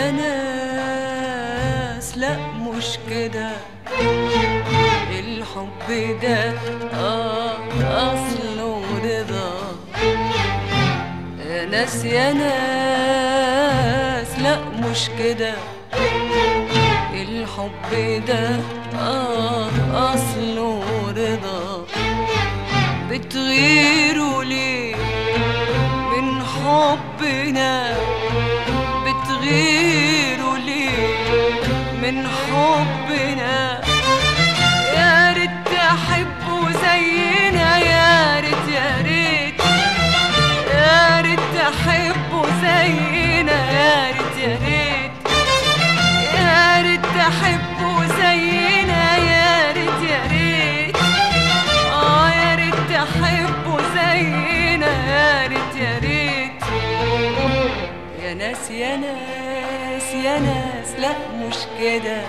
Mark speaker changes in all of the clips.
Speaker 1: يا ناس لا مش كده، الحب ده أصله رضا. يا ناس يا ناس لا مش كده، الحب ده أصله رضا. بتغيروا ليه من حبنا؟ بتغيروا ليه من حبنا؟ يا ريت تحبوا زينا، يا ريت يا ريت يا ريت تحبوا زينا، يا ريت يا ريت يا ريت تحبوا زينا، يا ريت يا ريت يا ريت تحبوا زينا، يا ريت يا ريت. يا ناس يا ناس يا ناس لا مش كده،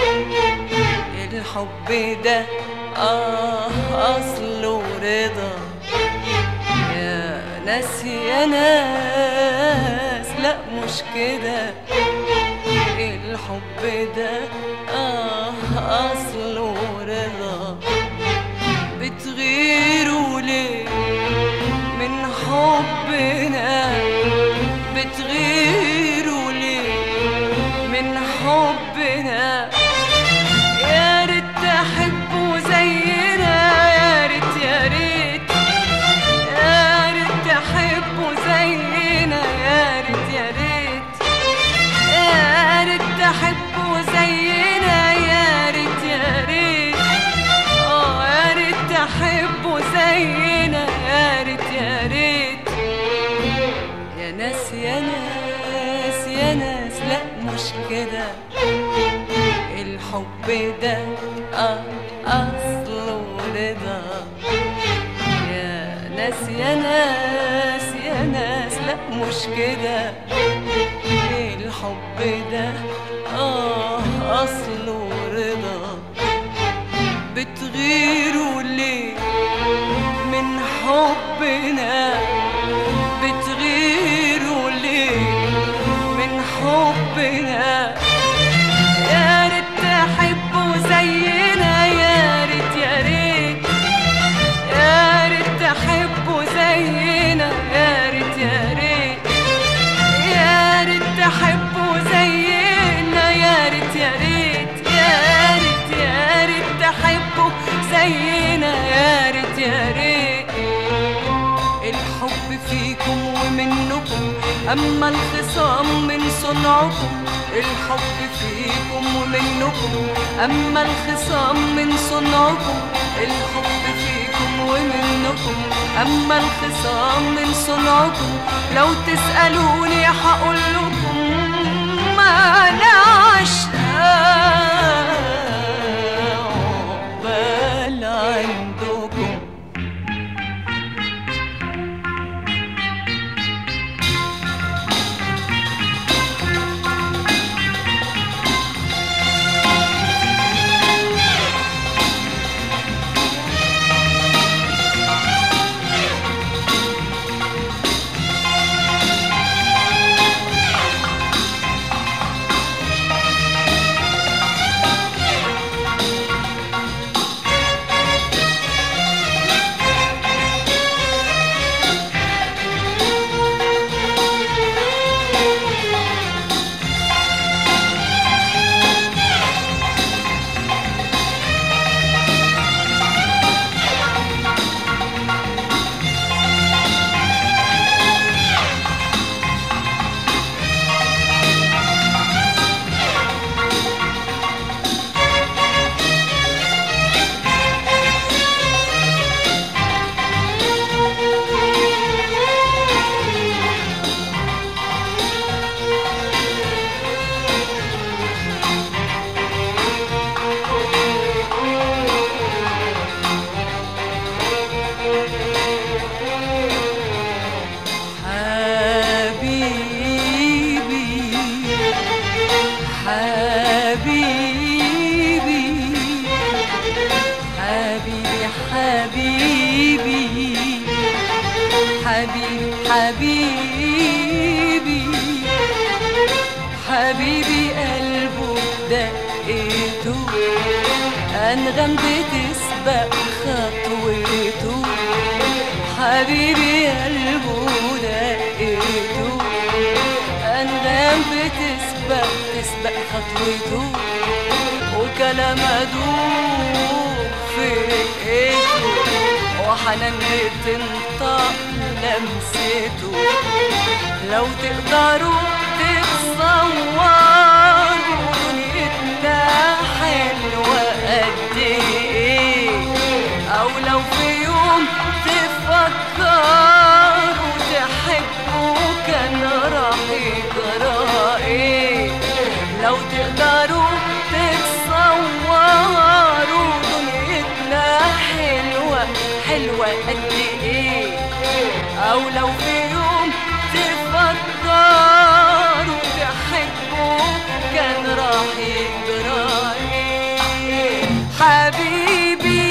Speaker 1: الحب ده أصله رضا. يا ناس يا ناس لا مش كده، الحب ده أصله رضا. بتغيروا ليه من حبنا؟ بتغيروا ليه من حبنا؟ يا ريت تحبوا زينا، يا ريت يا ريت يا ريت تحبوا زينا، يا ريت يا ريت يا ريت تحبوا زينا، يا ريت يا ريت يا ريت تحبوا زينا، يا ريت يا ريت. يا ناس يا ناس يا ناس لا مش كده، الحب ده أصله رضا. يا ناس يا ناس يا ناس لا مش كده، الحب ده أصله رضا. بتغيروا ليه من حبنا؟ بتغيروا ليه من حبنا؟ يا ريت تحبوا زينا، يا ريت يا ريت يا ريت تحبوا زينا، يا ريت يا ريت يا ريت تحبوا زينا، يا ريت يا ريت يا ريت يا ريت تحبوا زينا، يا ريت يا ريت. الحب فيكم ومنكم، أما الخصام من صنعكم. الحب فيكم ومنكم، أما الخصام من صنعكم. الحب فيكم ومنكم، أما الخصام من صنعكم. لو تسألوني هقول لكم ما أنا عقبال عندكم. أنغام بتسبق خطوته، حبيبي قلبه دقته. أنغام بتسبق خطوته، وكلام أدوب في رقته، وحنان بتنطق لمسته. لو تقدروا تتصوروا دنيتنا حلوة قد ايه، او لو في يوم تفكروا تحبوا كان راح يجرى ايه. لو تقدروا تتصوروا دنيتنا حلوة قد ايه، او لو في يوم تفكروا تحبوا كان راح يجرى ايه. حبيبي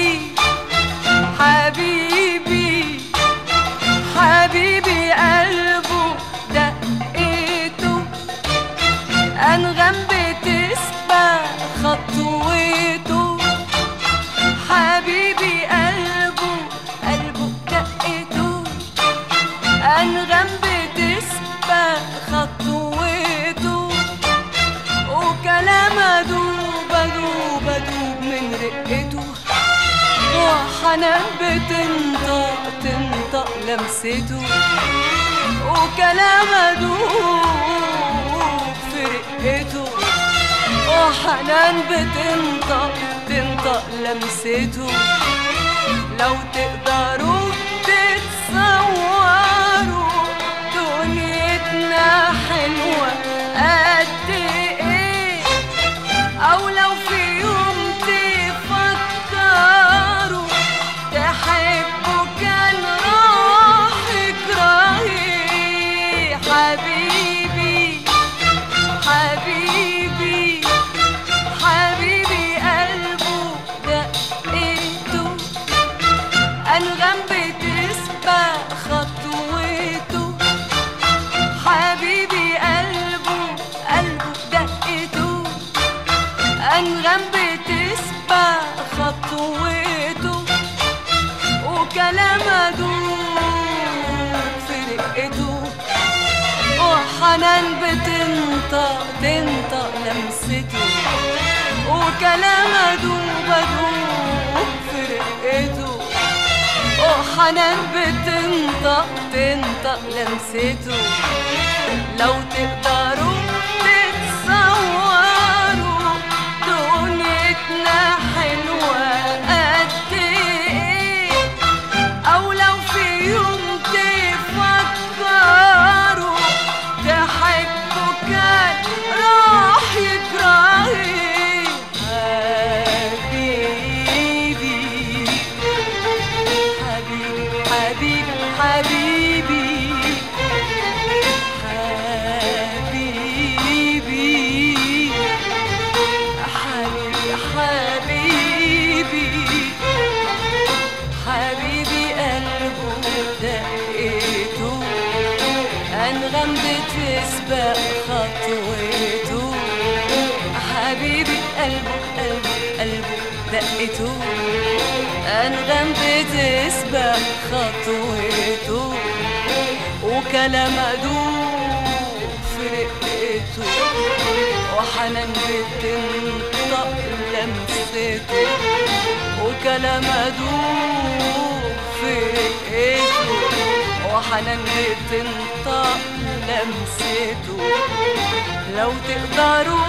Speaker 1: قلبه دقته، أنغام بتسبق خطوته. حبيبي قلبه دقته، أنغام بتسبق خطوته، وكلام أدوب من رقته، وحنان بتنطق لمسته، وكلام أدوب في رقته، وحنان بتنطق لمسته. لو تقدروا تتصوروا دنيتنا حلوة قد ايه، او لو في يوم تفكروا تحبوا كان راح يجرى ايه. حبيبي قلبه دقته، أنغام بتسبق خطوته. حبيبي قلبه دقته، أنغام بتسبق خطوته، وكلام أدوب في رقته، وحنان بتنطق لمسته، وكلام أدوب في رقته، وحنان بتنطق لمسته. لو تقدروا تتصوروا دنيتنا حلوة قد ايه، او لو في يوم تفكروا تحبوا كان راح يجرى ايه. حبيبي قلبه دقته، أنغام بتسبق خطوته. حبيبي قلبه دقته، أنغام بتسبق خطوته، وكلام أدوب في رقته، وحنان بتنطق لمسته، وكلام أدوب في رقته، وحنان بتنطق لمسته. لو تقدروا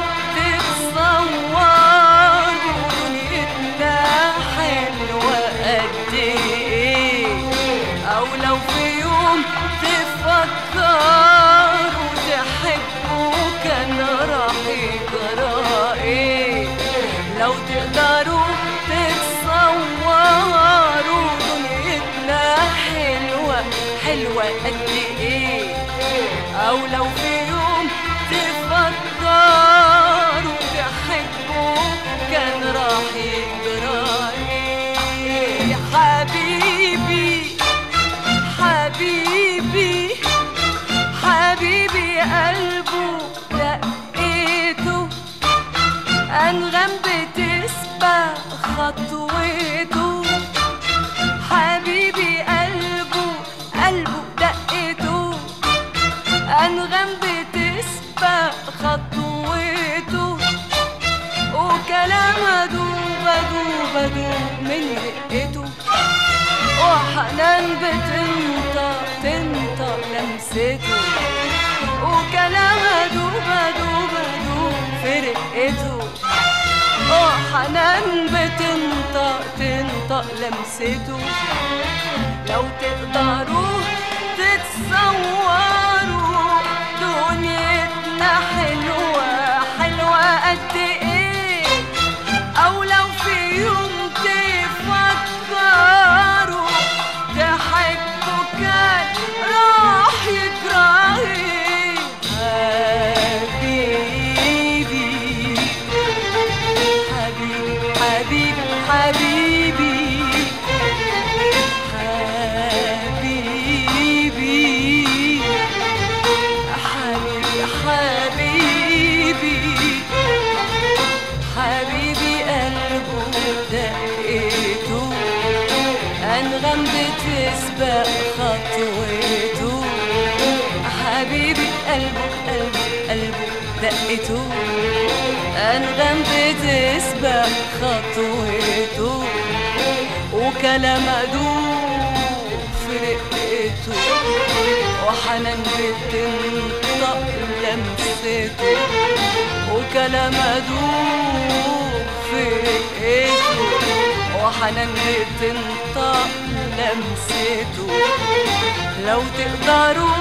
Speaker 1: تتصوروا دنيتنا حلوة قد ايه، او لو في يوم تفكروا تحبوا كان راح يجرى ايه. لو تقدروا تتصوروا دنيتنا حلوة قد ايه، او لو في يوم تفكروا تحبوا كان راح يجرى ايه. حبيبي قلبه دقته، أنغام بتسبق خطوته، حبيبي قلبه دقته، أنغام بتسبق خطوته، وكلام أدوب من رقته، وحنان تنطق لمسته، وكلام أدوب في رقته، وحنان تنطق لمسته. لو تقدروا تتصوروا دنيتنا حلوة قد ايه، او لو في يوم تفكروا تحبوا كان راح يجرى ايه. حبيبي قلبه دقته، أنغام بتسبق خطوته، حبيبي قلبه دقته، أنغام بتسبق خطوته، وكلام أدوب في رقته، وحنان بتنطق لمسته، وكلام أدوب في رقته، وحنان بتنطق لمسته. لو تقدروا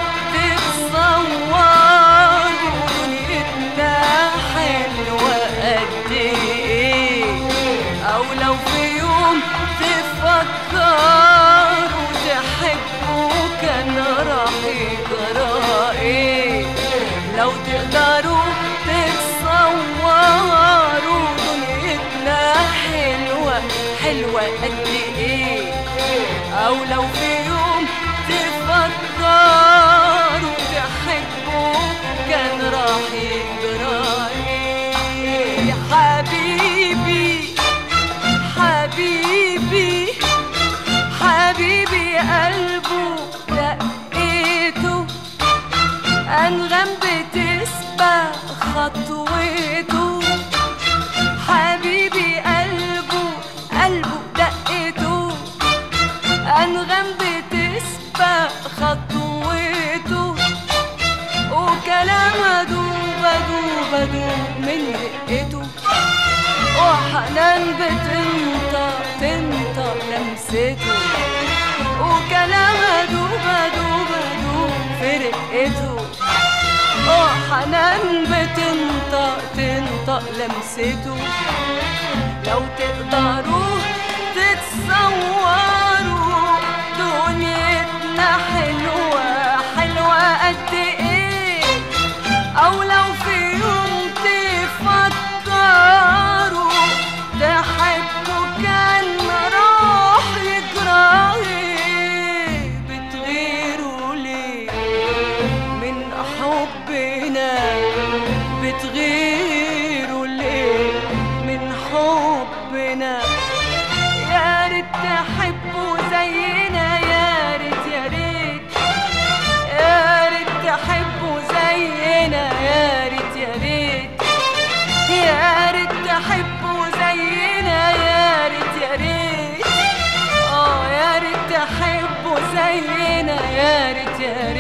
Speaker 1: تتصوروا دنيتنا حلوة قد ايه، او لو في يوم تفكروا تحبوا كان راح يجرى ايه. لو تقدروا تتصوروا دنيتنا حلوة قد ايه، او لو في يوم تفكروا تحبوا كان راح يجرى ايه. حبيبي قلبه دقته، أنغام بتسبق خطوته، حبيبي قلبه دقته، أنغام بتسبق خطوته، وكلام أدوب من رقته، وحنان تنطق لمسته، وكلام أدوب في رقته، وحنان تنطق لمسته. لو تقدروا تتصوروا دنيتنا حلوة قد ايه، او لو في يوم تفكروا تحبوا كان راح يجرى ايه. بتغيروا ليه من حبنا، بتغيروا ليه من حبنا، يا ريت تحبوا زينا، يا ريت تحبوا زينا، يا ريت تحبوا زينا، يا ريت تحبوا زينا، يا ريت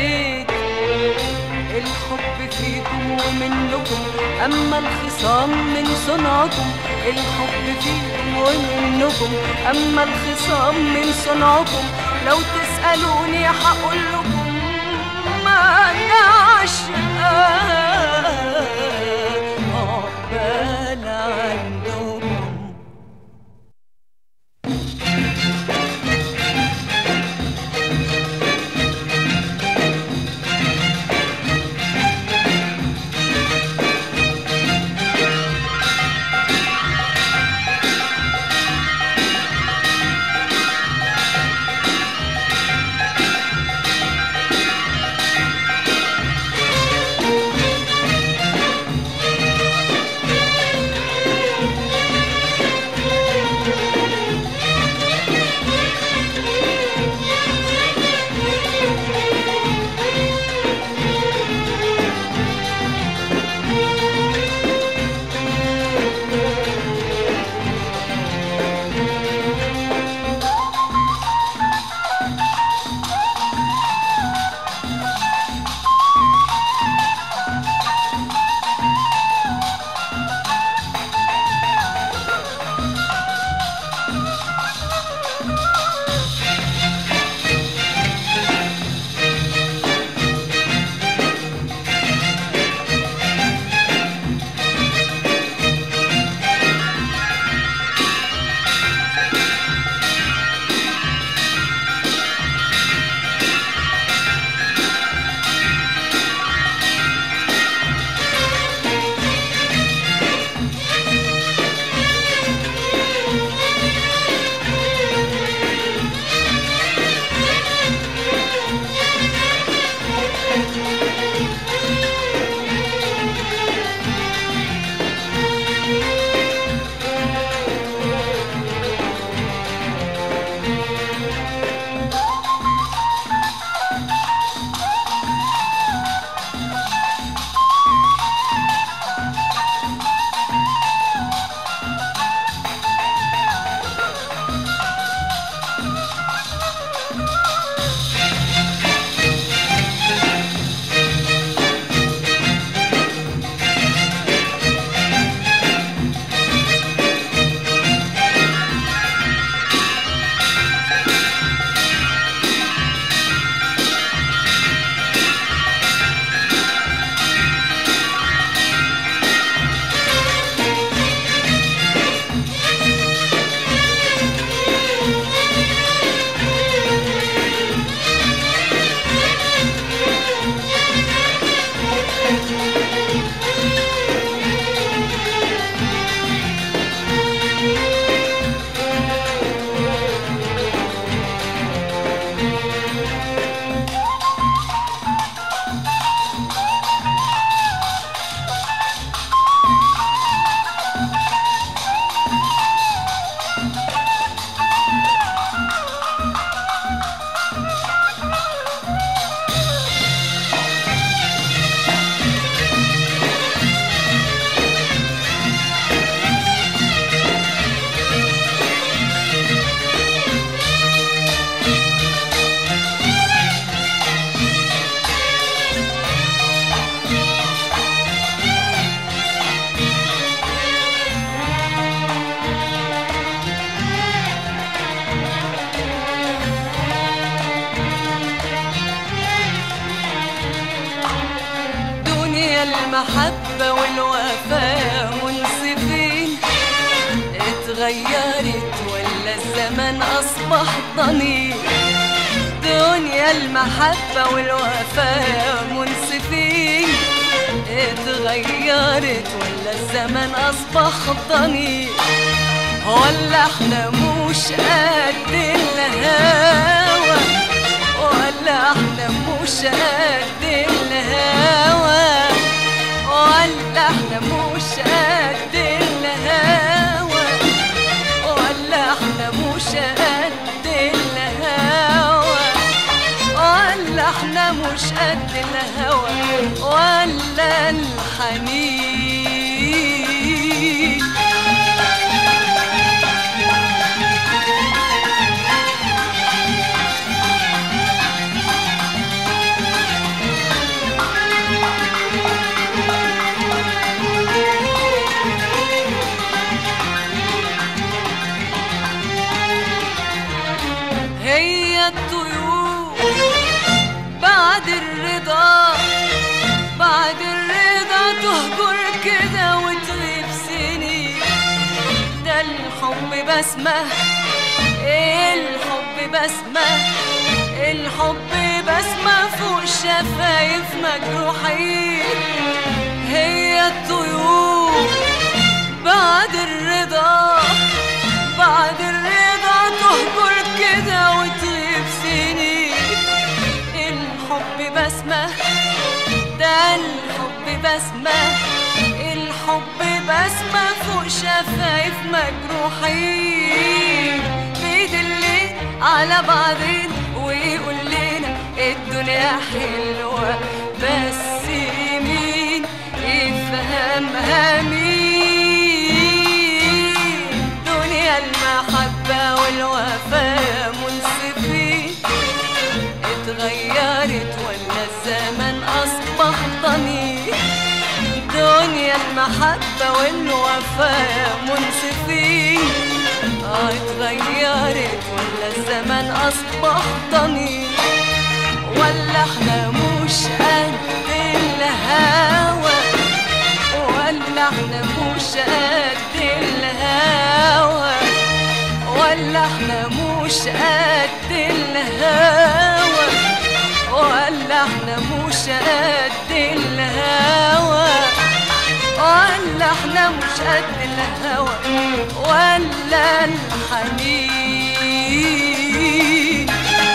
Speaker 1: الحب فيكم ومنكم، أما الخصام من صنعكم. الحب فيكم ومنكم، أما الخصام من صنعكم. لو تسألوني هقول لكم ما عشقان عقبال عندكم. المحبة والوفاء منصفين، اتغيرت ولا الزمن أصبح ضنين؟ دنيا المحبة والوفاء منصفين، اتغيرت ولا الزمن أصبح ضنين؟ ولا احنا مش قد الهوى، ولا احنا مش قد الهوى، ولا احنا مش قد الهوى، ولا احنا مش قد الهوى، ولا احنا مش قد الهوى ولا الحنين. هي الطيور بعد الرضا، بعد الرضا تهجر كده وتغيب سنين. ده الحب بسمة، الحب بسمة، الحب بسمة فوق الشفايف مجروحين. هي الطيور بعد الرضا، بعد الرضا تهجر كده وتغيب سنين. الحب بسمة، ده الحب بسمة، الحب بسمة فوق شفايف مجروحين. بيدلي على بعضين ويقول لنا الدنيا حلوة، بس مين يفهمها مين؟ دنيا المحبة والوفاء منصفين، اتغيرت ولا الزمن أصبح ضنين؟ دنيا المحبة والوفاء منصفين، اتغيرت ولا الزمن أصبح ضنين؟ ولا احنا مش قد الهوى، ولا احنا مش قد الهوى، ولا احنا مش قد الهوى، ولا احنا مش قد الهوى، ولا احنا مش قد الهوى ولا الحنين.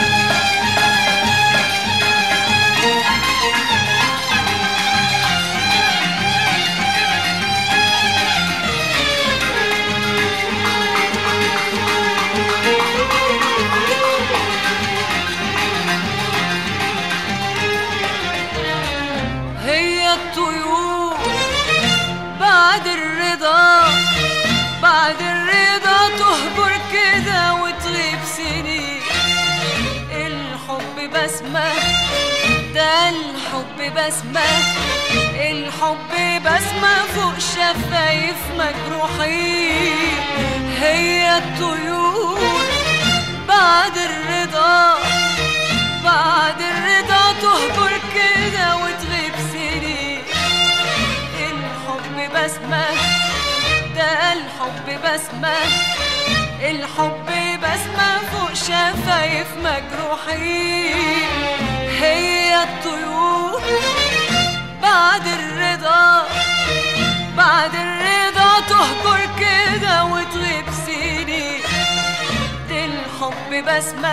Speaker 1: هي الطيور بعد الرضا، بعد الرضا تهجر كده وتغيب سنين. الحب بسمة، ده الحب بسمة، الحب بسمة فوق شفايف مجروحين. هي الطيور بعد الرضا، بعد الرضا تهجر كده وتغيب سنين. الحب بسمة، ده الحب بسمة، الحب بسمة فوق شفايف مجروحين. هي الطيور بعد الرضا، بعد الرضا تهجر كده وتغيب سنين. الحب بسمة،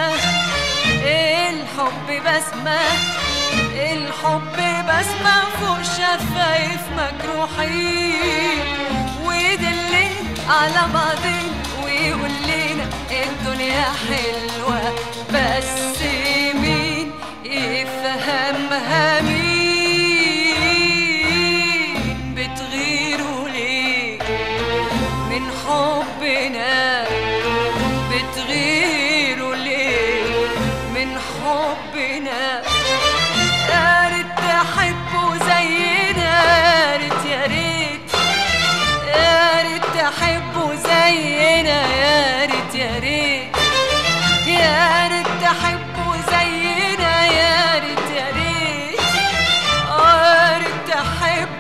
Speaker 1: الحب بسمة، الحب بسمة فوق شفايف مجروحين. ويدلي على بعضين ويقول لنا الدنيا حلوة، بس مين يفهمها مين؟ بتغيروا ليه من حبنا؟ بتغيروا ليه من حبنا؟ يا ريت تحبوا زينا، يا ريت يا ريت، يا ريت تحبوا زينا، يا ريت يا ريت، يا ريت تحبوا زينا، يا ريت يا ريت، يا ريت تحبوا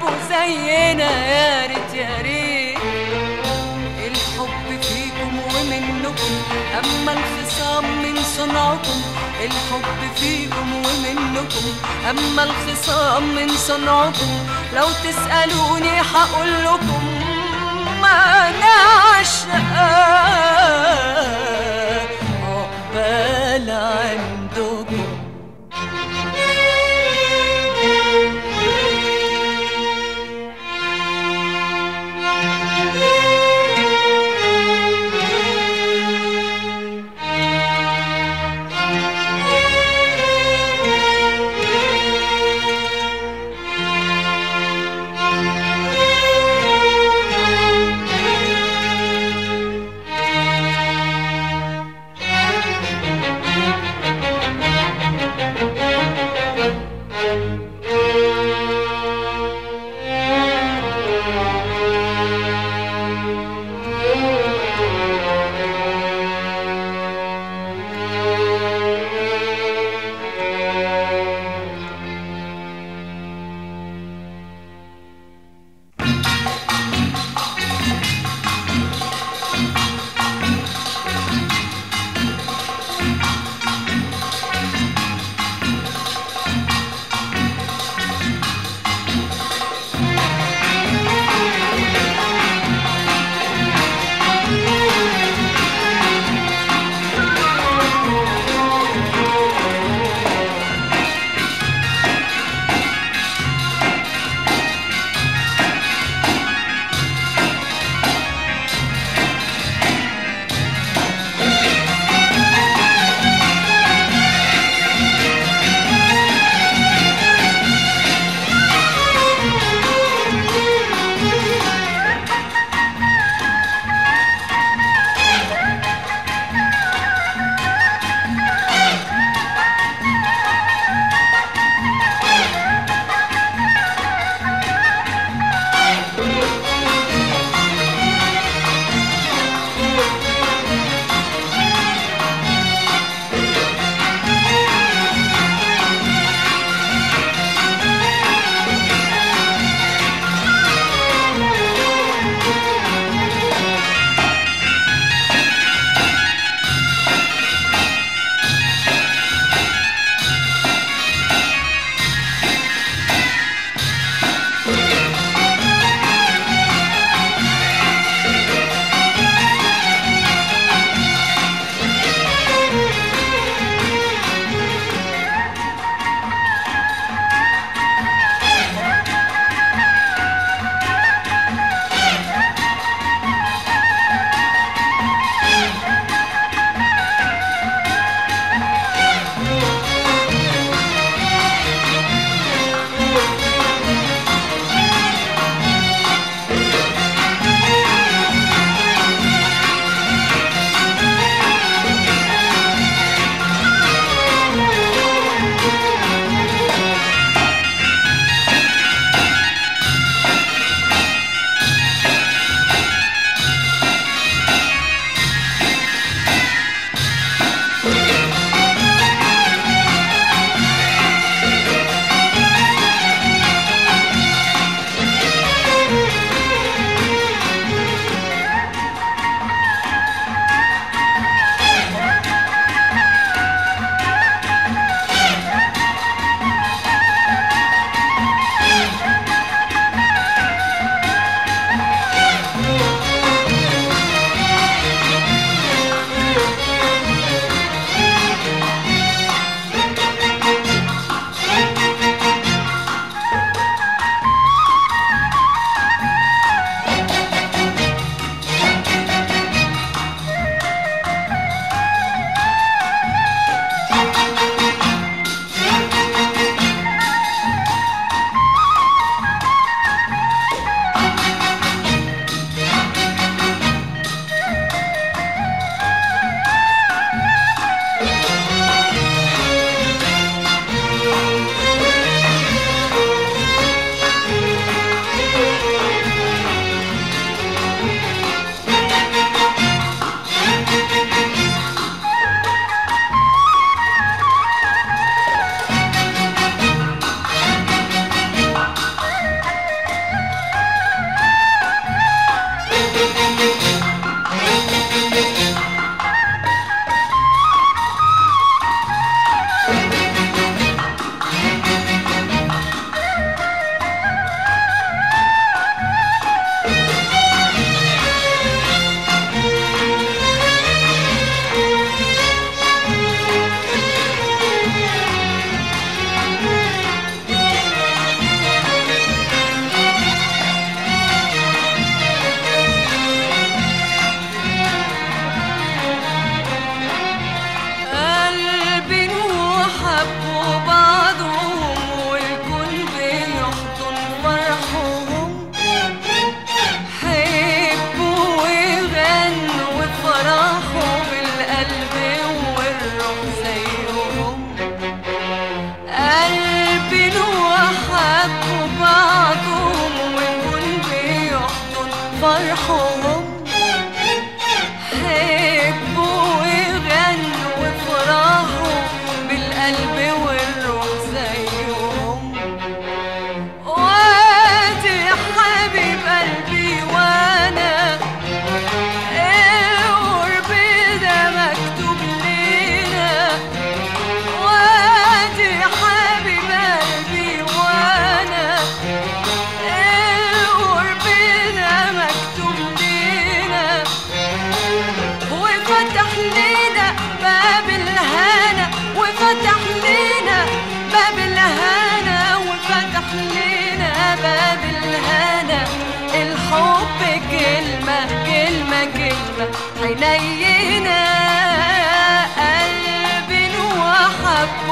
Speaker 1: عندكم، أما الخصام من صنعكم، الحب فيكم ومنكم. أما الخصام من صنعكم، لو تسألوني هقول لكم ما نعشق عقبال عندكم.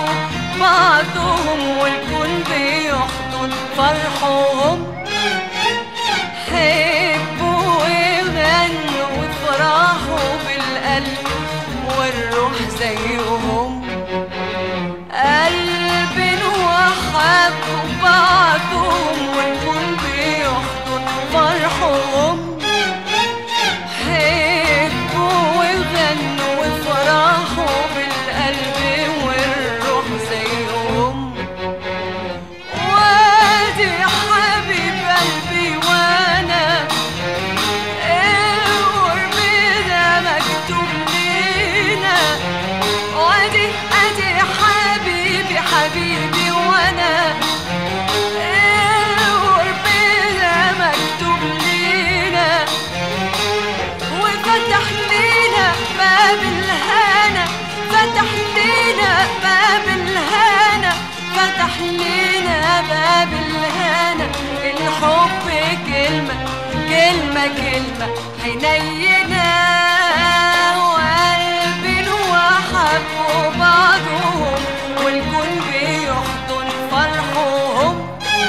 Speaker 1: بعضهم والكون بيحضن فرحهم. حبوا وغنوا وافرحوا بالقلب والروح زيهم. قلب وحبوا بعضهم والكون بيحضن فرحهم. حبوا وغنوا وافرحوا بالقلب والروح زيهم. وادي حبيب قلبي وانا القرب ده مكتوب لينا. وادي حبيبي حبيبي وانا القرب ده مكتوب لينا. وفتح لينا باب الهنا، فتح لينا باب الهنا، فتح لينا باب الهنا. الحب كلمة كلمة كلمة حنينة، وقلب وحبوا بعضهم والكون بيحضن فرحهم.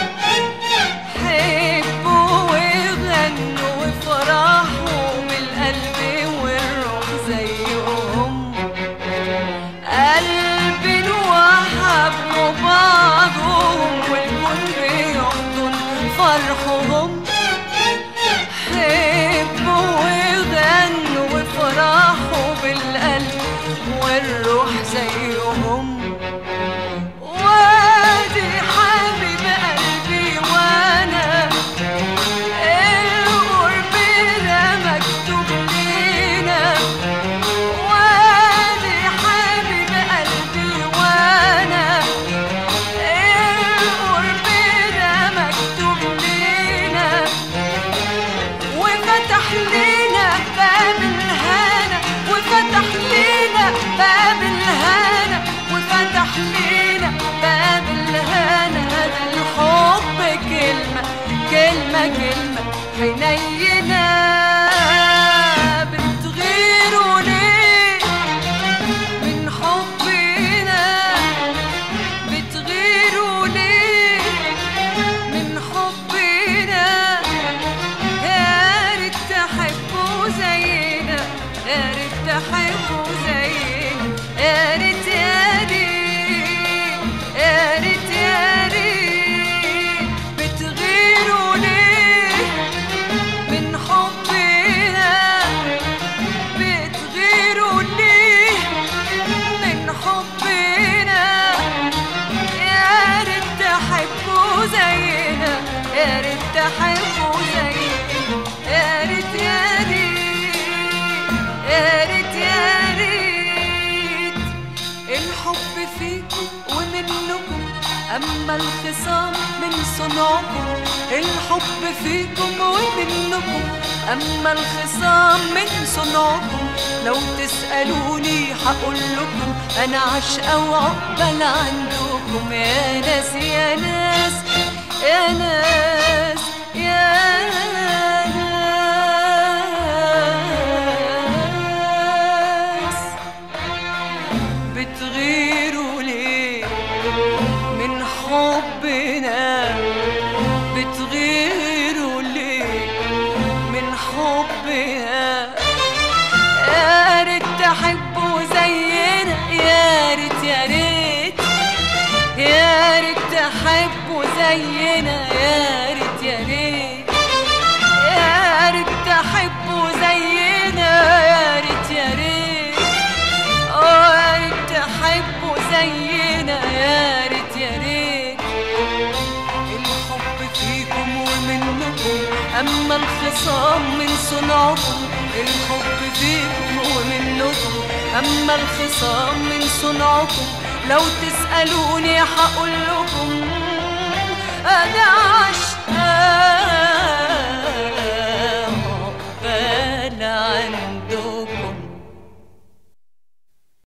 Speaker 1: حبوا وغنوا وافرحوا بالقلب والروح زيهم. قلب وحبوا بعضهم والكون بيحضن فرحهم. حبوا وغنوا وافرحوا بالقلب والروح زيهم. وادي حبيب قلبي وانا القرب ده مكتوب لينا. وادي حبيب قلبي وانا القرب ده مكتوب لينا. وفتح لينا باب الهنا، وفتح لينا باب الهنا، وفتح لينا باب الهنا. ده الحب كلمة كلمة كلمة حنينة. بتغيروا ليه من حبنا؟ بتغيروا ليه من حبنا؟ يا ريت تحبوا زينا، يا ريت تحبوا زينا. يا ريت يا ريت يا ريت يا ريت. بتغيروا ليه من حبنا؟ بتغيروا ليه من حبنا؟ يا ريت تحبوا زينا، يا ريت تحبوا زينا. يا ريت يا ريت يا ريت يا ريت. الحب فيكم ومنكم أما الخصام من صنعكم. الحب فيكم ومنكم أما الخصام من صنعكم. لو تسألوني هقول لكم أنا عاشقة وعقبال عندكم. يا ناس يا ناس يا ناس يا ناس. بتغيروا ليه من حبنا؟ بتغيروا ليه من حبنا؟ يا ريت تحبوا زينا، يا ريت يا ريت. يا ريت تحبوا زينا، يا ريت يا ريت. يا ريت تحبوا زينا، يا ريت يا ريت. يا ريت تحبوا زينا، يا ريت يا ريت. الحب فيكم ومنكم أما الخصام من صنعكم. الحب فيكم ومنكم أما الخصام من صنعكم. لو تسألوني هقول لكم أنا